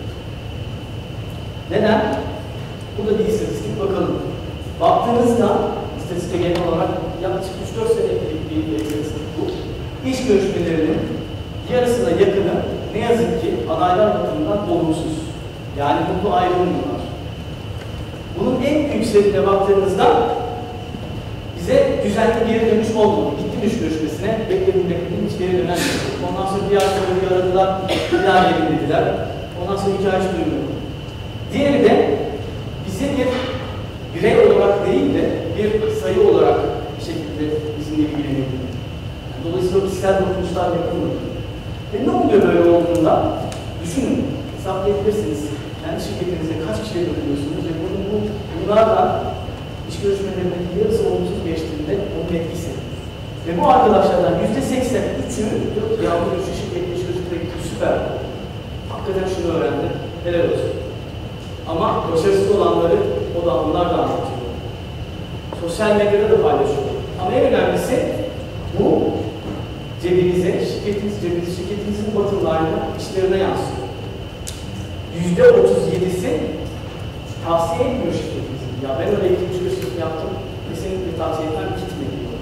Neden? Burada bir istatistik bakalım. Baktığınızda istatistik genel olarak yaklaşık 3-4 senelik bir istatistik bu. İş görüşmelerinin yarısına yakını ne yazık ki adaylar bakımından olumsuz. Yani mutlu ayrılmıyorlar. Bunun en büyük sebebine baktığımızda bize düzenli geri dönüş olmadı. Gittim iş görüşmesine, bekledim hiç geri dönen yok. Ondan sonra bir ay sonra bir aradılar, bir daha gelin dediler. Ondan sonra hikaye hiç duymuyorum. Diğeri de bize bir birey olarak değil de bir sayı olarak bir şekilde bizimle ilgileniyor. Dolayısıyla kişisel dokunuşlar yapılmıyor. Ne oluyor böyle olduğunda? Düşünün, hesaplayabilirsiniz. Kendi şirketinizde kaç kişiye dokunuyorsunuz ve bunlardan iş görüşmelerindeki yarısı olumsuz geçtiğinde onun etkisi. Ve bu arkadaşlardan %83'ü diyor ki ya bu şu şirketin iş görüşmeye gitti süper. Hakikaten şunu öğrendim, helal olsun. Ama başarısız olanları o da onlar da anlatıyor. Sosyal medyada da paylaşıyor. Ama en önemlisi bu cebinize, şirketinizin bottom line'ına, işlerine yansıyor. %37'si tavsiye etmiyor şirketinizin. Ya ben öyle eğitim görüşmesi yaptım, kesinlikle tavsiye etmem gitmedi diyor.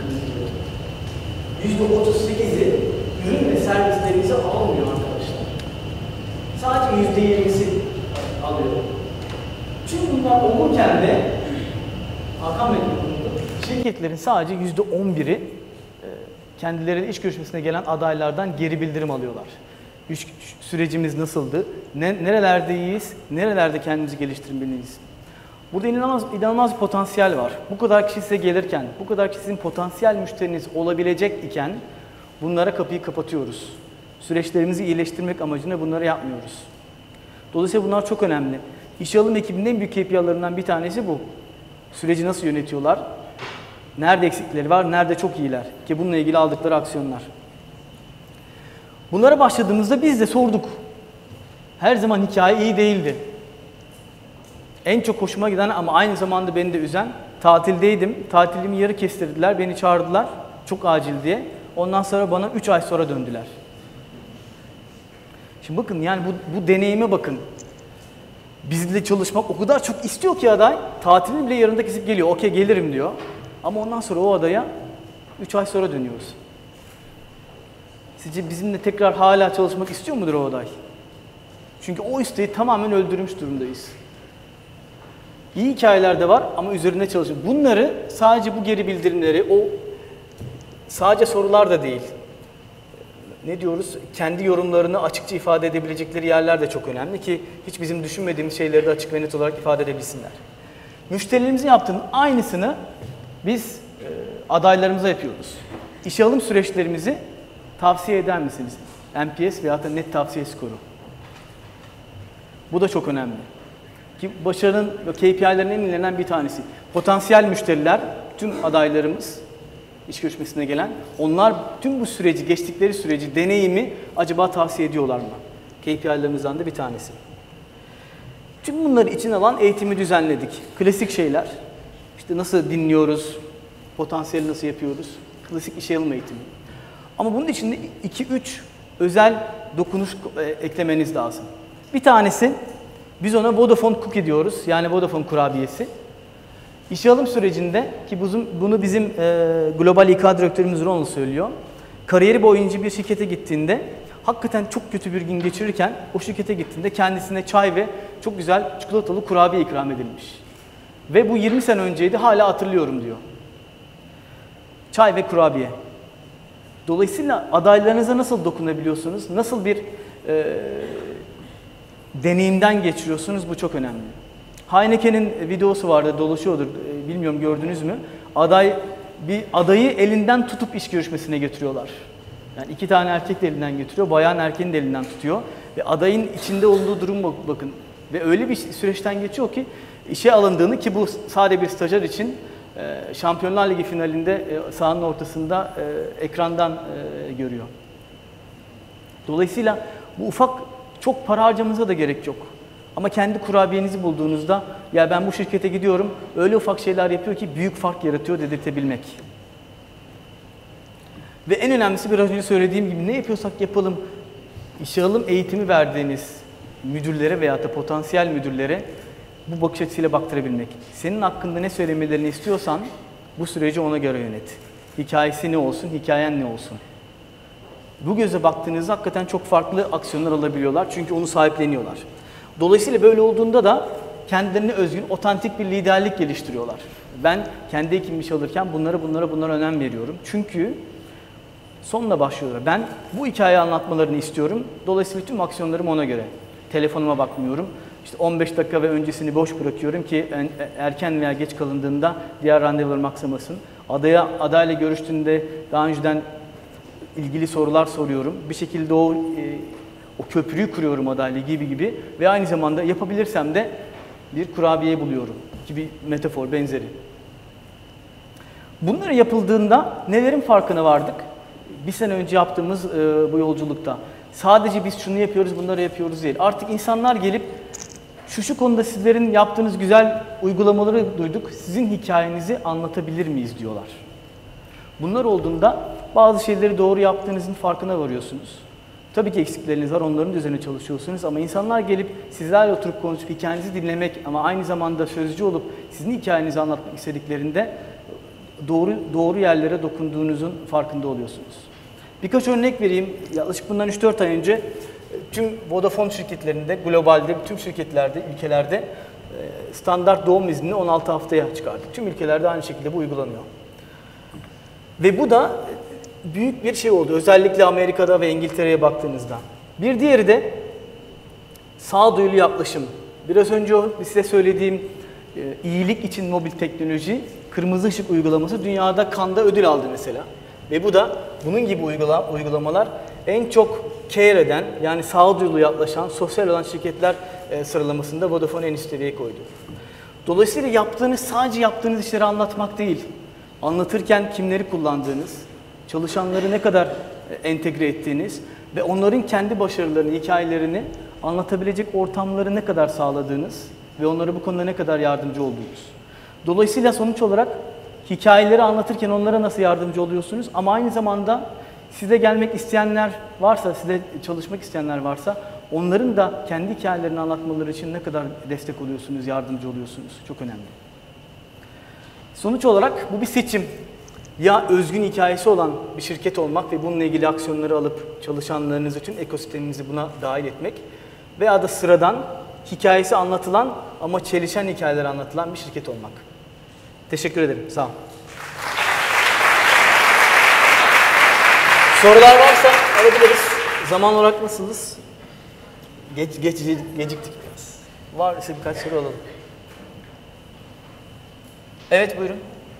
%38'i ürün ve servislerinizi almıyor arkadaşlar. Sadece %20'si alıyor. Çünkü bunlar olurken de Hakan Bey şirketlerin sadece %11'i kendileri iş görüşmesine gelen adaylardan geri bildirim alıyorlar. Sürecimiz nasıldı? Nerelerde iyiyiz? Nerelerde kendimizi geliştirmeliyiz? Burada inanılmaz bir potansiyel var. Bu kadar kişi size gelirken, bu kadar kişi sizin potansiyel müşteriniz olabilecek iken bunlara kapıyı kapatıyoruz. Süreçlerimizi iyileştirmek amacıyla bunları yapmıyoruz. Dolayısıyla bunlar çok önemli. İşe alım ekibinin en büyük KPI'larından bir tanesi bu. Süreci nasıl yönetiyorlar? Nerede eksikleri var? Nerede çok iyiler? Ki bununla ilgili aldıkları aksiyonlar. Bunlara başladığımızda biz de sorduk. Her zaman hikaye iyi değildi. En çok hoşuma giden ama aynı zamanda beni de üzen, tatildeydim. Tatilimi yarı kestirdiler, beni çağırdılar. Çok acil diye. Ondan sonra bana 3 ay sonra döndüler. Şimdi bakın yani bu deneyime bakın. Bizle çalışmak o kadar çok istiyor ki aday, tatilini bile yarında kesip geliyor. Okey gelirim diyor. Ama ondan sonra o adaya 3 ay sonra dönüyoruz. Sizce bizimle tekrar hala çalışmak istiyor mudur o aday? Çünkü o isteği tamamen öldürmüş durumdayız. İyi hikayeler de var ama üzerinde çalışın. Bunları sadece bu geri bildirimleri, o sadece sorular da değil. Ne diyoruz? Kendi yorumlarını açıkça ifade edebilecekleri yerler de çok önemli ki hiç bizim düşünmediğimiz şeyleri de açık ve net olarak ifade edebilsinler. Müşterilerimizin yaptığının aynısını biz adaylarımıza yapıyoruz. İşe alım süreçlerimizi tavsiye eder misiniz? NPS veyahut da net tavsiye skoru. Bu da çok önemli. Ki başarının ve KPI'lerin en ilerinden bir tanesi. Potansiyel müşteriler, tüm adaylarımız, iş görüşmesine gelen, onlar tüm bu süreci, geçtikleri süreci, deneyimi acaba tavsiye ediyorlar mı? KPI'lerimizden de bir tanesi. Tüm bunları içine alan eğitimi düzenledik. Klasik şeyler. İşte nasıl dinliyoruz, potansiyeli nasıl yapıyoruz, klasik işe alım eğitimi. Ama bunun içinde 2-3 özel dokunuş eklemeniz lazım. Bir tanesi, biz ona Vodafone Cookie diyoruz, yani Vodafone kurabiyesi. İşe alım sürecinde, ki bunu bizim global İK direktörümüz Ronald söylüyor, Kariyeri boyunca bir şirkete gittiğinde hakikaten çok kötü bir gün geçirirken o şirkete gittiğinde kendisine çay ve çok güzel çikolatalı kurabiye ikram edilmiş. Ve bu 20 sene önceydi, hala hatırlıyorum diyor. Çay ve kurabiye. Dolayısıyla adaylarınıza nasıl dokunabiliyorsunuz? Nasıl bir deneyimden geçiriyorsunuz? Bu çok önemli. Heineken'in videosu vardı, dolaşıyordur. Bilmiyorum, gördünüz mü? Adayı elinden tutup iş görüşmesine getiriyorlar. Yani 2 tane erkek de elinden götürüyor, bayan erkeğin de elinden tutuyor. Ve adayın içinde olduğu durum bakın. Ve öyle bir süreçten geçiyor ki işe alındığını, ki bu sadece bir stajyer için Şampiyonlar Ligi finalinde sahanın ortasında ekrandan görüyor. Dolayısıyla bu ufak, çok para harcamanıza da gerek yok. Ama kendi kurabiyenizi bulduğunuzda, ya ben bu şirkete gidiyorum, öyle ufak şeyler yapıyor ki büyük fark yaratıyor dedirtebilmek. Ve en önemlisi, biraz önce söylediğim gibi, ne yapıyorsak yapalım, işe alım eğitimi verdiğiniz müdürlere veya da potansiyel müdürlere bu bakış açısıyla baktırabilmek. Senin hakkında ne söylemelerini istiyorsan bu süreci ona göre yönet. Hikayesi ne olsun, hikayen ne olsun. Bu göze baktığınızda hakikaten çok farklı aksiyonlar alabiliyorlar. Çünkü onu sahipleniyorlar. Dolayısıyla böyle olduğunda da kendilerine özgün, otantik bir liderlik geliştiriyorlar. Ben kendi ekibimi işe alırken bunlara önem veriyorum. Çünkü sonuna başlıyorlar. Ben bu hikayeyi anlatmalarını istiyorum. Dolayısıyla tüm aksiyonlarım ona göre. Telefonuma bakmıyorum. İşte 15 dakika ve öncesini boş bırakıyorum ki erken veya geç kalındığında diğer randevularım aksamasın. Adayla görüştüğünde daha önceden ilgili sorular soruyorum. Bir şekilde o köprüyü kuruyorum adayla gibi ve aynı zamanda yapabilirsem de bir kurabiye buluyorum gibi, metafor benzeri. Bunları yapıldığında nelerin farkına vardık? Bir sene önce yaptığımız bu yolculukta. Sadece biz şunu yapıyoruz, bunları yapıyoruz değil. Artık insanlar gelip şu konuda sizlerin yaptığınız güzel uygulamaları duyduk, sizin hikayenizi anlatabilir miyiz diyorlar. Bunlar olduğunda bazı şeyleri doğru yaptığınızın farkına varıyorsunuz. Tabii ki eksikleriniz var, onların üzerine çalışıyorsunuz ama insanlar gelip sizlerle oturup konuşup hikayenizi dinlemek ama aynı zamanda sözcü olup sizin hikayenizi anlatmak istediklerinde doğru yerlere dokunduğunuzun farkında oluyorsunuz. Birkaç örnek vereyim. Yaklaşık bundan 3-4 ay önce tüm Vodafone şirketlerinde, globalde, tüm şirketlerde, ülkelerde standart doğum iznini 16 haftaya çıkardık. Tüm ülkelerde aynı şekilde bu uygulanıyor. Ve bu da büyük bir şey oldu. Özellikle Amerika'da ve İngiltere'ye baktığınızda. Bir diğeri de sağduyulu yaklaşım. Biraz önce size söylediğim iyilik için mobil teknoloji, kırmızı ışık uygulaması dünyada Cannes'da ödül aldı mesela. Ve bu da bunun gibi uygulamalar en çok care eden, yani sağduyulu yaklaşan, sosyal olan şirketler sıralamasında Vodafone en üst seviyeye koydu. Dolayısıyla sadece yaptığınız işleri anlatmak değil, anlatırken kimleri kullandığınız, çalışanları ne kadar entegre ettiğiniz ve onların kendi başarılarını, hikayelerini anlatabilecek ortamları ne kadar sağladığınız ve onlara bu konuda ne kadar yardımcı olduğunuz. Dolayısıyla sonuç olarak hikayeleri anlatırken onlara nasıl yardımcı oluyorsunuz ama aynı zamanda size gelmek isteyenler varsa, size çalışmak isteyenler varsa onların da kendi hikayelerini anlatmaları için ne kadar destek oluyorsunuz, yardımcı oluyorsunuz. Çok önemli. Sonuç olarak bu bir seçim. Ya özgün hikayesi olan bir şirket olmak ve bununla ilgili aksiyonları alıp çalışanlarınızı, tüm ekosisteminizi buna dahil etmek veya da sıradan hikayesi anlatılan ama çelişen hikayeler anlatılan bir şirket olmak. Teşekkür ederim. Sağ olun. Sorular varsa alabiliriz. Zaman olarak nasılız? Geciktik biraz. Varsa birkaç soru alalım. Evet, buyurun.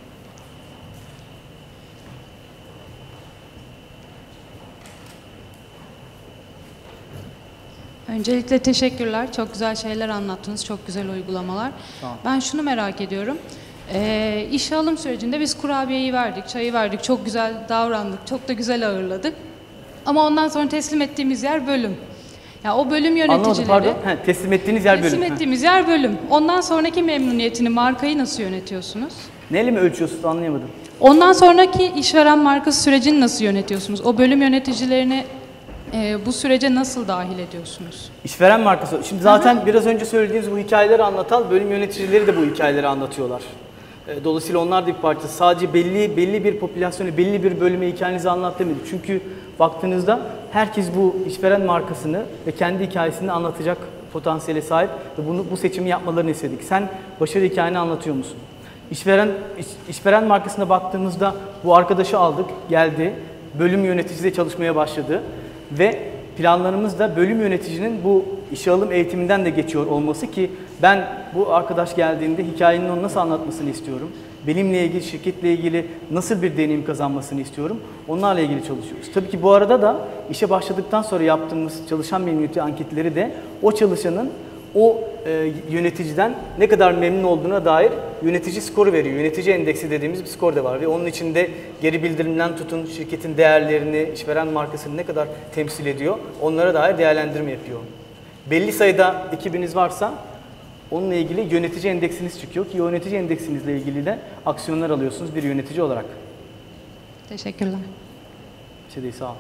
Öncelikle teşekkürler. Çok güzel şeyler anlattınız. Çok güzel uygulamalar. Tamam. Ben şunu merak ediyorum. İşe alım sürecinde biz kurabiyeyi verdik, çayı verdik. Çok güzel davrandık. Çok da güzel ağırladık. Ama ondan sonra teslim ettiğimiz yer bölüm. Yani o bölüm yöneticileri... Anlamadım, pardon. Teslim ettiğiniz yer bölüm. Teslim ettiğimiz yer bölüm. Ondan sonraki memnuniyetini, markayı nasıl yönetiyorsunuz? Neyle mi ölçüyorsunuz? Anlayamadım. Ondan sonraki işveren markası sürecini nasıl yönetiyorsunuz? O bölüm yöneticilerini bu sürece nasıl dahil ediyorsunuz? İşveren markası. Şimdi zaten biraz önce söylediğiniz bu hikayeleri anlatan bölüm yöneticileri de bu hikayeleri anlatıyorlar. Dolayısıyla onlar da bir parçası. Sadece belli bir popülasyonu, belli bir bölüme hikayenizi anlat demedik. Çünkü baktığınızda herkes bu işveren markasını ve kendi hikayesini anlatacak potansiyele sahip ve bu seçimi yapmalarını istedik. Sen başarı hikayeni anlatıyor musun? İşveren markasına baktığımızda bu arkadaşı aldık, geldi, bölüm yöneticisiyle çalışmaya başladı ve planlarımız da bölüm yöneticinin bu işe alım eğitiminden de geçiyor olması ki ben bu arkadaş geldiğinde hikayenin onu nasıl anlatmasını istiyorum. Benimle ilgili, şirketle ilgili nasıl bir deneyim kazanmasını istiyorum. Onlarla ilgili çalışıyoruz. Tabii ki bu arada da işe başladıktan sonra yaptığımız çalışan memnuniyeti anketleri de o çalışanın o yöneticiden ne kadar memnun olduğuna dair yönetici skoru veriyor. Yönetici endeksi dediğimiz bir skor da var ve onun içinde geri bildirimden tutun şirketin değerlerini, işveren markasını ne kadar temsil ediyor onlara dair değerlendirme yapıyor. Belli sayıda ekibiniz varsa onunla ilgili yönetici endeksiniz çıkıyor ki yönetici endeksinizle ilgili de aksiyonlar alıyorsunuz bir yönetici olarak. Teşekkürler. Bir şey değil, sağ ol.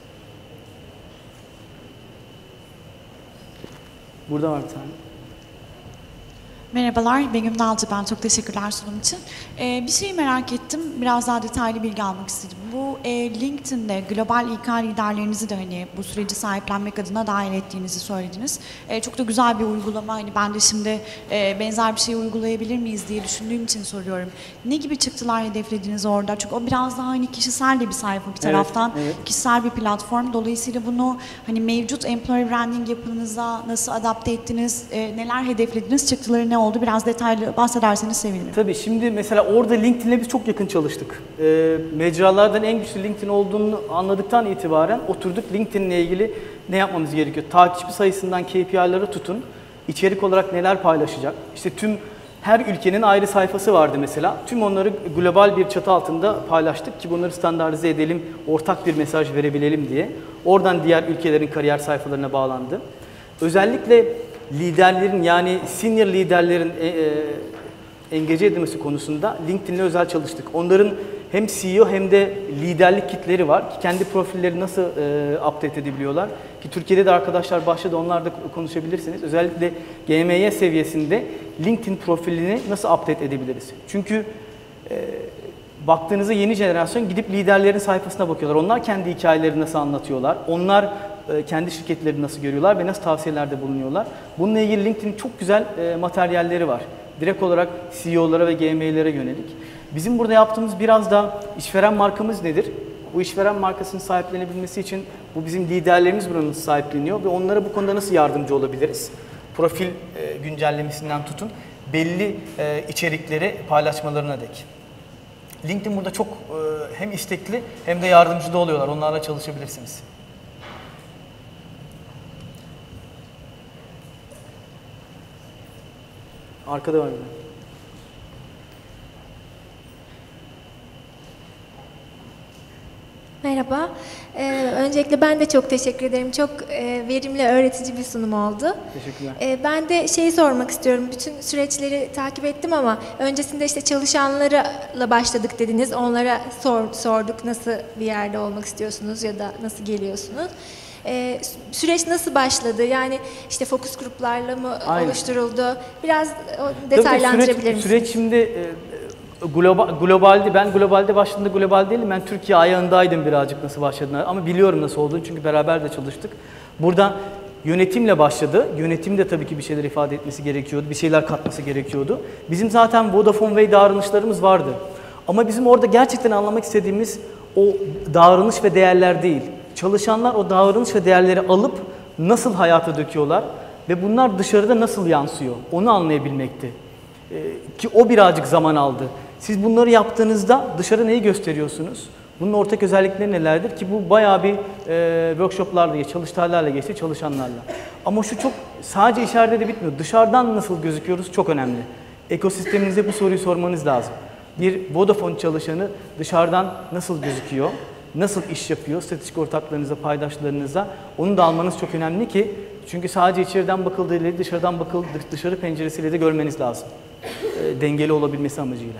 Burada var bir tane. Merhabalar, Begüm Dalcı ben. Çok teşekkürler sunum için. Bir şeyi merak ettim, biraz daha detaylı bilgi almak istedim. Bu LinkedIn'de global İK liderlerinizi de hani bu süreci sahiplenmek adına dahil ettiğinizi söylediniz. Çok da güzel bir uygulama. Hani ben de şimdi benzer bir şey uygulayabilir miyiz diye düşündüğüm için soruyorum. Ne gibi çıktılar hedeflediniz orada? Çünkü o biraz daha hani kişisel de bir sayfa bir taraftan. Evet. Kişisel bir platform. Dolayısıyla bunu hani mevcut employer branding yapınıza nasıl adapte ettiniz? Neler hedeflediniz? Çıktıları ne oldu? Biraz detaylı bahsederseniz sevinirim. Tabii şimdi mesela orada LinkedIn'le biz çok yakın çalıştık. Mecralardan en güçlü LinkedIn olduğunu anladıktan itibaren oturduk LinkedIn'le ilgili ne yapmamız gerekiyor? Takipçi sayısından KPI'ları tutun. İçerik olarak neler paylaşacak? İşte her ülkenin ayrı sayfası vardı mesela. Tüm onları global bir çatı altında paylaştık ki bunları standartize edelim, ortak bir mesaj verebilelim diye. Oradan diğer ülkelerin kariyer sayfalarına bağlandı. Özellikle liderlerin yani senior liderlerin engaje edilmesi konusunda LinkedIn'le özel çalıştık. Onların hem CEO hem de liderlik kitleri var ki kendi profilleri nasıl update edebiliyorlar ki Türkiye'de de arkadaşlar başladı, onlar da konuşabilirsiniz. Özellikle GMY seviyesinde LinkedIn profilini nasıl update edebiliriz? Çünkü baktığınızda yeni jenerasyon gidip liderlerin sayfasına bakıyorlar. Onlar kendi hikayelerini nasıl anlatıyorlar? Onlar kendi şirketlerini nasıl görüyorlar ve nasıl tavsiyelerde bulunuyorlar? Bununla ilgili LinkedIn'in çok güzel materyalleri var. Direkt olarak CEO'lara ve GM'lere yönelik. Bizim burada yaptığımız biraz da işveren markamız nedir? Bu işveren markasının sahiplenebilmesi için bu bizim liderlerimiz buranın sahipleniyor ve onlara bu konuda nasıl yardımcı olabiliriz? Profil güncellemesinden tutun, belli içerikleri paylaşmalarına dek. LinkedIn burada çok hem istekli hem de yardımcı da oluyorlar. Onlarla çalışabilirsiniz. Arkada var bir de. Merhaba. Öncelikle ben de çok teşekkür ederim. Çok verimli, öğretici bir sunum oldu. Teşekkürler. Ben de şeyi sormak istiyorum. Bütün süreçleri takip ettim ama öncesinde işte çalışanlarla başladık dediniz. Onlara sorduk nasıl bir yerde olmak istiyorsunuz ya da nasıl geliyorsunuz. Süreç nasıl başladı? Yani işte fokus gruplarla mı oluşturuldu? Biraz detaylandırabilir misiniz? Süreç şimdi globalde, ben globalde başladığımda global değilim. Ben Türkiye ayağındaydım birazcık nasıl başladığını ama biliyorum nasıl olduğunu çünkü beraber de çalıştık. Burada yönetimle başladı. Yönetim de tabii ki bir şeyler ifade etmesi gerekiyordu. Bir şeyler katması gerekiyordu. Bizim zaten Vodafone Way davranışlarımız vardı. Ama bizim orada gerçekten anlamak istediğimiz o davranış ve değerler değil. Çalışanlar o davranış ve değerleri alıp nasıl hayata döküyorlar ve bunlar dışarıda nasıl yansıyor onu anlayabilmekti. Ki o birazcık zaman aldı. Siz bunları yaptığınızda dışarı neyi gösteriyorsunuz? Bunun ortak özellikleri nelerdir? Ki bu bayağı bir workshoplarla geçti, çalıştaylarla geçti, çalışanlarla. Ama şu çok sadece içeride de bitmiyor. Dışarıdan nasıl gözüküyoruz çok önemli. Ekosisteminize bu soruyu sormanız lazım. Bir Vodafone çalışanı dışarıdan nasıl gözüküyor? Nasıl iş yapıyor? Stratejik ortaklarınıza, paydaşlarınıza onu da almanız çok önemli ki çünkü sadece içeriden bakıldığıyla dışarıdan dışarı penceresiyle de görmeniz lazım. Dengeli olabilmesi amacıyla.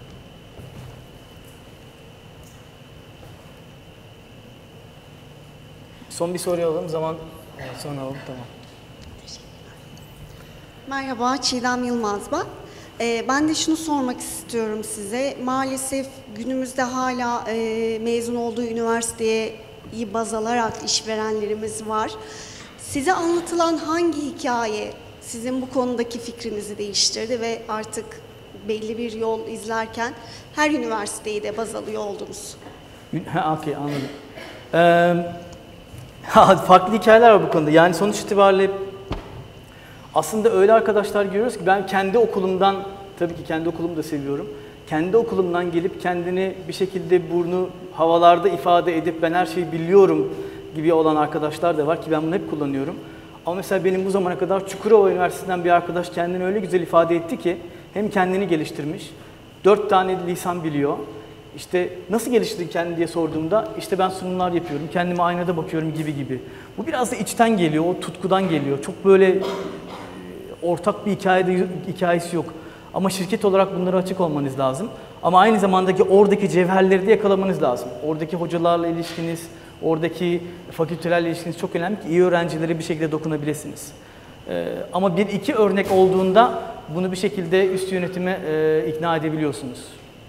Son bir soruyu alalım, zaman sonra alalım, tamam. Merhaba, Çiğdem Yılmaz ben. Ben de şunu sormak istiyorum size. Maalesef günümüzde hala mezun olduğu üniversiteyi baz alarak işverenlerimiz var. Size anlatılan hangi hikaye sizin bu konudaki fikrinizi değiştirdi ve artık belli bir yol izlerken her üniversiteyi de baz alıyor oldunuz? Okey, anladım. Farklı hikayeler var bu konuda. Yani sonuç itibariyle aslında öyle arkadaşlar görüyoruz ki ben kendi okulumdan, tabii ki kendi okulumu da seviyorum. Kendi okulumdan gelip kendini bir şekilde burnu havalarda ifade edip ben her şeyi biliyorum gibi olan arkadaşlar da var ki ben bunu hep kullanıyorum. Ama mesela benim bu zamana kadar Çukurova Üniversitesi'nden bir arkadaş kendini öyle güzel ifade etti ki hem kendini geliştirmiş, 4 tane lisan biliyor. İşte nasıl geliştirdin kendini diye sorduğumda işte ben sunumlar yapıyorum, kendime aynada bakıyorum gibi. Bu biraz da içten geliyor, o tutkudan geliyor. Çok böyle ortak bir hikayesi yok. Ama şirket olarak bunlara açık olmanız lazım. Ama aynı zamanda oradaki cevherleri de yakalamanız lazım. Oradaki hocalarla ilişkiniz, oradaki fakültelerle ilişkiniz çok önemli ki iyi öğrencilere bir şekilde dokunabilirsiniz. Ama bir iki örnek olduğunda bunu bir şekilde üst yönetime ikna edebiliyorsunuz.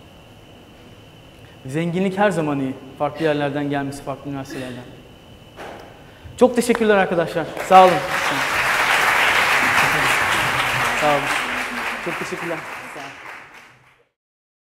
Zenginlik her zaman iyi. Farklı yerlerden gelmesi, farklı üniversitelerden. Çok teşekkürler arkadaşlar. Sağ olun. Sağ olun. Çok teşekkürler.